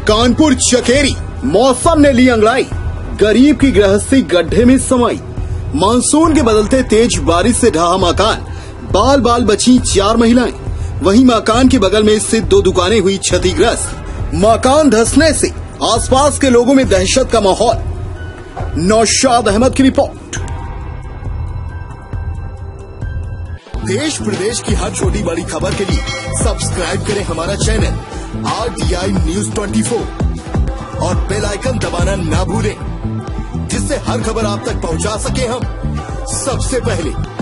कानपुर चकेरी, मौसम ने ली अंगड़ाई, गरीब की गृहस्थी गड्ढे में समाई। मानसून के बदलते तेज बारिश से ढहा मकान, बाल बाल बची 4 महिलाएं। वहीं मकान के बगल में स्थित 2 दुकानें हुई क्षतिग्रस्त। मकान धंसने से आसपास के लोगों में दहशत का माहौल। नौशाद अहमद की रिपोर्ट। देश प्रदेश की हर छोटी बड़ी खबर के लिए सब्सक्राइब करें हमारा चैनल RTI News 24 और बेल आइकन दबाना ना भूलें, जिससे हर खबर आप तक पहुंचा सके हम सबसे पहले।